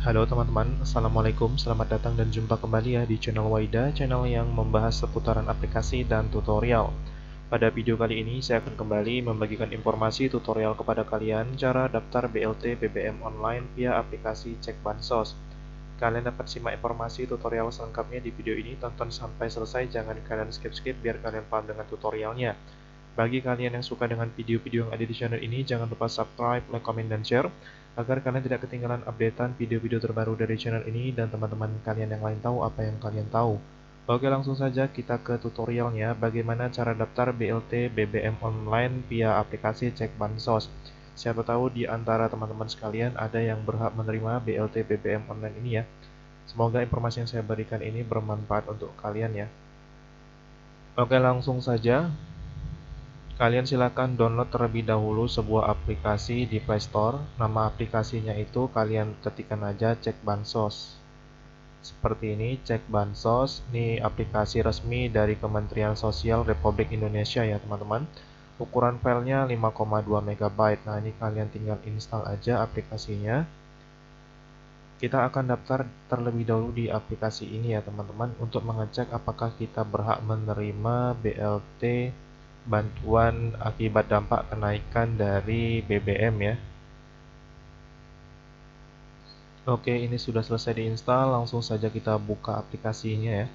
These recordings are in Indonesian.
Halo teman-teman, Assalamualaikum, selamat datang dan jumpa kembali ya di channel Waida, channel yang membahas seputaran aplikasi dan tutorial. Pada video kali ini saya akan kembali membagikan informasi tutorial kepada kalian cara daftar BLT BBM online via aplikasi Cek Bansos. Kalian dapat simak informasi tutorial selengkapnya di video ini, tonton sampai selesai, jangan kalian skip-skip biar kalian paham dengan tutorialnya. Bagi kalian yang suka dengan video-video yang ada di channel ini, jangan lupa subscribe, like, comment, dan share agar kalian tidak ketinggalan updatean video-video terbaru dari channel ini dan teman-teman kalian yang lain tahu apa yang kalian tahu. Oke, langsung saja kita ke tutorialnya, bagaimana cara daftar BLT BBM online via aplikasi Cek Bansos. Siapa tahu di antara teman-teman sekalian ada yang berhak menerima BLT BBM online ini ya. Semoga informasi yang saya berikan ini bermanfaat untuk kalian ya. Oke, langsung saja. Kalian silakan download terlebih dahulu sebuah aplikasi di Play Store. Nama aplikasinya itu kalian ketikkan aja Cek Bansos. Seperti ini, Cek Bansos. Ini aplikasi resmi dari Kementerian Sosial Republik Indonesia ya teman-teman. Ukuran filenya 5,2 MB. Nah, ini kalian tinggal install aja aplikasinya. Kita akan daftar terlebih dahulu di aplikasi ini ya teman-teman untuk mengecek apakah kita berhak menerima BLT bantuan akibat dampak kenaikan dari BBM ya. Oke, ini sudah selesai diinstal, langsung saja kita buka aplikasinya ya.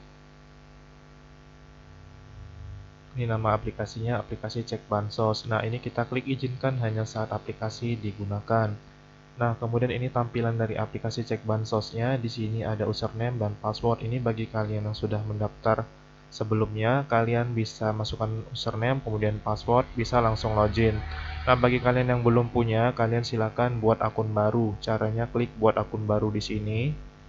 Ini nama aplikasinya, aplikasi Cek Bansos. Nah, ini kita klik izinkan hanya saat aplikasi digunakan. Nah, kemudian ini tampilan dari aplikasi Cek Bansosnya. Di sini ada username dan password. Ini bagi kalian yang sudah mendaftar sebelumnya, kalian bisa masukkan username, kemudian password, bisa langsung login. Nah, bagi kalian yang belum punya, kalian silakan buat akun baru. Caranya klik buat akun baru di sini.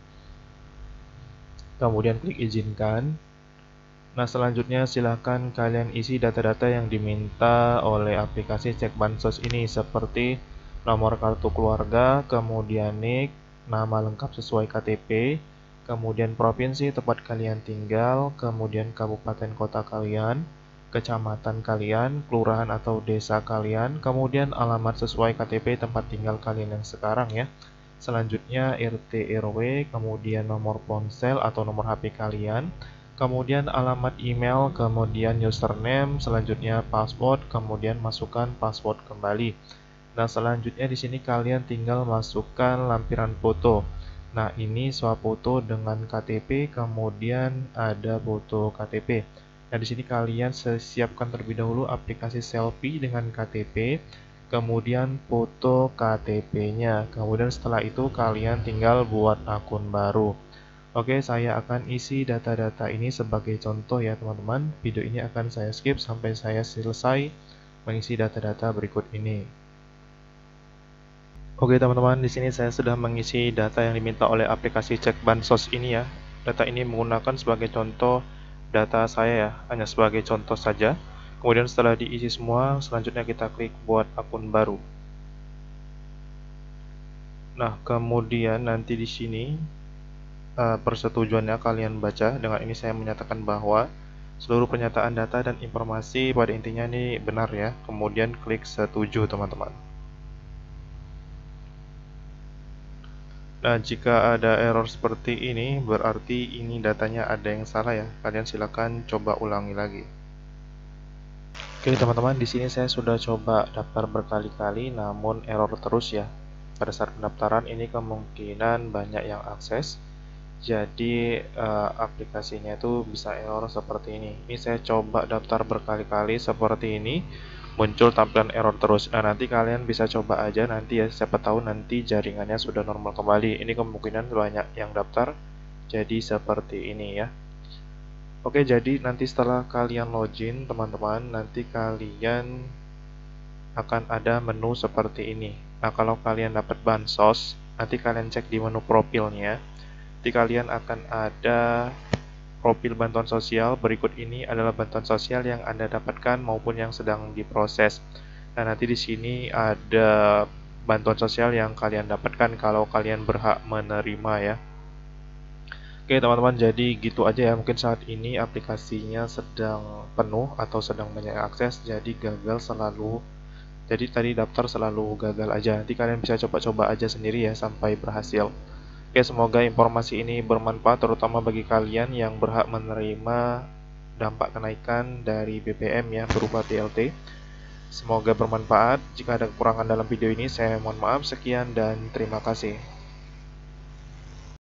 Kemudian klik izinkan. Nah, selanjutnya silakan kalian isi data-data yang diminta oleh aplikasi Cek Bansos ini seperti nomor kartu keluarga, kemudian NIK, nama lengkap sesuai KTP, kemudian provinsi tempat kalian tinggal, kemudian kabupaten kota kalian, kecamatan kalian, kelurahan atau desa kalian, kemudian alamat sesuai KTP tempat tinggal kalian yang sekarang ya. Selanjutnya RT RW, kemudian nomor ponsel atau nomor HP kalian, kemudian alamat email, kemudian username, selanjutnya password, kemudian masukkan password kembali. Nah, selanjutnya di sini kalian tinggal masukkan lampiran foto. Nah, ini swafoto dengan KTP, kemudian ada foto KTP. Nah, di sini kalian siapkan terlebih dahulu aplikasi selfie dengan KTP, kemudian foto KTP-nya. Kemudian setelah itu kalian tinggal buat akun baru. Oke, saya akan isi data-data ini sebagai contoh ya teman-teman. Video ini akan saya skip sampai saya selesai mengisi data-data berikut ini. Oke teman-teman, di sini saya sudah mengisi data yang diminta oleh aplikasi Cek Bansos ini ya. Data ini menggunakan sebagai contoh data saya ya, hanya sebagai contoh saja. Kemudian setelah diisi semua, selanjutnya kita klik buat akun baru. Nah, kemudian nanti di sini persetujuannya kalian baca. Dengan ini saya menyatakan bahwa seluruh pernyataan data dan informasi pada intinya ini benar ya. Kemudian klik setuju teman-teman. Nah, jika ada error seperti ini berarti ini datanya ada yang salah ya. Kalian silakan coba ulangi lagi. Oke teman-teman, di sini saya sudah coba daftar berkali-kali namun error terus ya. Pada saat pendaftaran ini kemungkinan banyak yang akses. Jadi aplikasinya itu bisa error seperti ini. Ini saya coba daftar berkali-kali seperti ini, muncul tampilan error terus. Nah, nanti kalian bisa coba aja nanti ya, siapa tahu nanti jaringannya sudah normal kembali. Ini kemungkinan banyak yang daftar jadi seperti ini ya. Oke, jadi nanti setelah kalian login teman-teman, nanti kalian akan ada menu seperti ini. Nah, kalau kalian dapat bansos, nanti kalian cek di menu profilnya. Nanti kalian akan ada profil bantuan sosial. Berikut ini adalah bantuan sosial yang Anda dapatkan maupun yang sedang diproses. Nah, nanti di sini ada bantuan sosial yang kalian dapatkan kalau kalian berhak menerima ya. Oke teman-teman, jadi gitu aja ya. Mungkin saat ini aplikasinya sedang penuh atau sedang banyak akses, jadi gagal selalu. Jadi tadi daftar selalu gagal aja. Nanti kalian bisa coba-coba aja sendiri ya sampai berhasil. Oke, semoga informasi ini bermanfaat terutama bagi kalian yang berhak menerima dampak kenaikan dari BBM ya berupa BLT. Semoga bermanfaat. Jika ada kekurangan dalam video ini, saya mohon maaf. Sekian dan terima kasih.